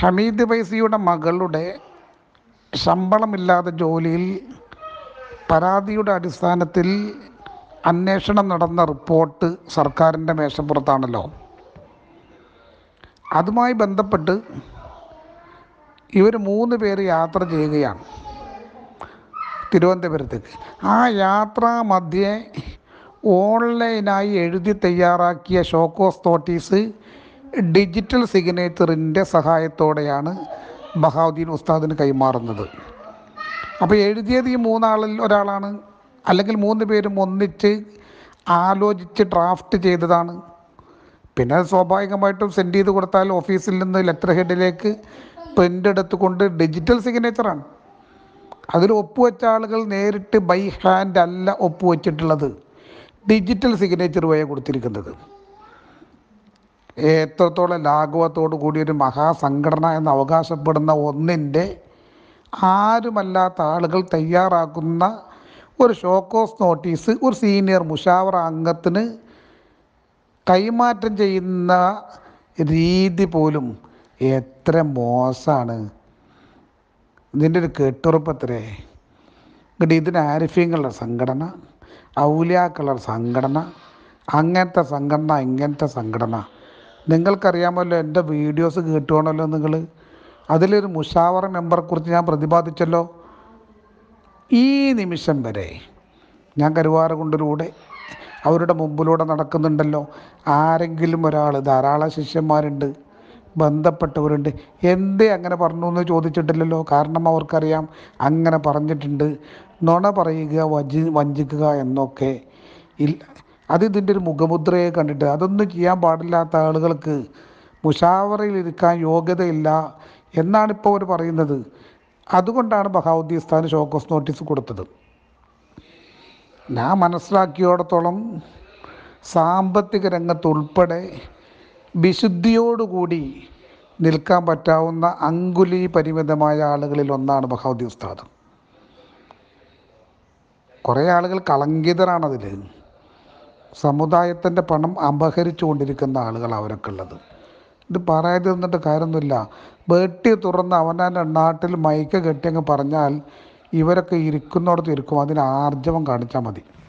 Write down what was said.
ഹമീദ് ഫൈസിയുടെ മകളുടെ ശമ്പളമില്ലാതെ ജോലിയിൽ പരാതിയുടെ അടിസ്ഥാനത്തിൽ അന്വേഷണം നടന്ന റിപ്പോർട്ട് സർക്കാരിൻ്റെ മേശപ്പുറത്താണല്ലോ. അതുമായി ബന്ധപ്പെട്ട് ഇവർ 3 പേര് യാത്ര ചെയ്യുകയാണ് തിരുവനന്തപുരത്തേക്ക്. ആ യാത്രാ മധ്യേ ഓൺലൈനായി എഴുതി തയ്യാറാക്കിയ ഷോക്കോസ് നോട്ടീസ് ഡിജിറ്റൽ സിഗ്നേച്ചറിൻ്റെ സഹായത്തോടെയാണ് ബഹാവുദ്ദീൻ ഉസ്താദിന് കൈമാറുന്നത്. അപ്പോൾ എഴുതിയത് ഈ 3 ആളിൽ ഒരാളാണ്, അല്ലെങ്കിൽ 3 പേരും ഒന്നിച്ച് ആലോചിച്ച് ഡ്രാഫ്റ്റ് ചെയ്തതാണ്. പിന്നെ സ്വാഭാവികമായിട്ടും സെൻഡ് ചെയ്ത് കൊടുത്താൽ ഓഫീസിൽ നിന്ന് ലെറ്റർ ഹെഡിലേക്ക് പ്രിൻ്റ് എടുത്തുകൊണ്ട് ഡിജിറ്റൽ സിഗ്നേച്ചറാണ്. അതിൽ ഒപ്പുവെച്ച ആളുകൾ നേരിട്ട് ബൈ ഹാൻഡ് അല്ല ഒപ്പുവെച്ചിട്ടുള്ളത്, ഡിജിറ്റൽ സിഗ്നേച്ചർ വഴി കൊടുത്തിരിക്കുന്നത്. എത്രത്തോളം ലാഘവത്തോടു കൂടിയൊരു മഹാസംഘടന എന്ന് അവകാശപ്പെടുന്ന ഒന്നിൻ്റെ ആരുമല്ലാത്ത ആളുകൾ തയ്യാറാക്കുന്ന ഒരു ഷോക്കോസ് നോട്ടീസ് ഒരു സീനിയർ മുഷാവറ അംഗത്തിന് കൈമാറ്റം ചെയ്യുന്ന രീതി പോലും എത്ര മോശമാണ്. ഇതിൻ്റെ ഒരു കെട്ടുറപ്പത്രേ. എന്നിട്ട് ഇതിന് ആരിഫ്യങ്ങളുടെ സംഘടന, ഔലിയാക്കളുടെ സംഘടന, അങ്ങനത്തെ സംഘടന, ഇങ്ങനത്തെ സംഘടന. നിങ്ങൾക്കറിയാമല്ലോ, എൻ്റെ വീഡിയോസ് കേട്ടുകൊണ്ടല്ലോ നിങ്ങൾ. അതിലൊരു മുഷാവറ മെമ്പറെക്കുറിച്ച് ഞാൻ പ്രതിപാദിച്ചല്ലോ. ഈ നിമിഷം വരെ ഞാൻ കരുവാരകുണ്ടിലൂടെ അവരുടെ മുമ്പിലൂടെ നടക്കുന്നുണ്ടല്ലോ. ആരെങ്കിലും ഒരാൾ, ധാരാളം ശിഷ്യന്മാരുണ്ട്, ബന്ധപ്പെട്ടവരുണ്ട്, എന്തേ അങ്ങനെ പറഞ്ഞു എന്ന് ചോദിച്ചിട്ടില്ലല്ലോ. കാരണം അവർക്കറിയാം അങ്ങനെ പറഞ്ഞിട്ടുണ്ട്. നുണ പറയുക, വഞ്ചിക്കുക എന്നൊക്കെ ഇല്ല. ഇതിൻ്റെ ഒരു മുഖമുദ്രയെ കണ്ടിട്ട് അതൊന്നും ചെയ്യാൻ പാടില്ലാത്ത ആളുകൾക്ക് മുഷാവറയിലിരിക്കാൻ യോഗ്യതയില്ല എന്നാണിപ്പോൾ അവർ പറയുന്നത്. അതുകൊണ്ടാണ് ബഹാവുദ്ദീൻ ഉസ്താദിന് ഷോക്കോസ് നോട്ടീസ് കൊടുത്തത്. ഞാൻ മനസ്സിലാക്കിയോടത്തോളം സാമ്പത്തിക രംഗത്തുൾപ്പെടെ വിശുദ്ധിയോടുകൂടി നിൽക്കാൻ പറ്റാവുന്ന അങ്കുലി പരിമിതമായ ആളുകളിൽ ഒന്നാണ് ബഹാവുദ്ദീൻ ഉസ്താദ്. കുറേ ആളുകൾ കളങ്കിതരാണതിൽ. സമുദായത്തിൻ്റെ പണം അപഹരിച്ചു കൊണ്ടിരിക്കുന്ന ആളുകൾ അവരൊക്കെ ഉള്ളത്. ഇത് പറയാതെ നിന്നിട്ട് കാര്യമൊന്നുമില്ല. വെട്ടി തുറന്ന് അവനവൻ്റെ നാട്ടിൽ മൈക്ക് കെട്ടിയങ്ങ് പറഞ്ഞാൽ ഇവരൊക്കെ ഇരിക്കുന്നിടത്ത് ഇരിക്കും. അതിന് ആർജവം കാണിച്ചാൽ മതി.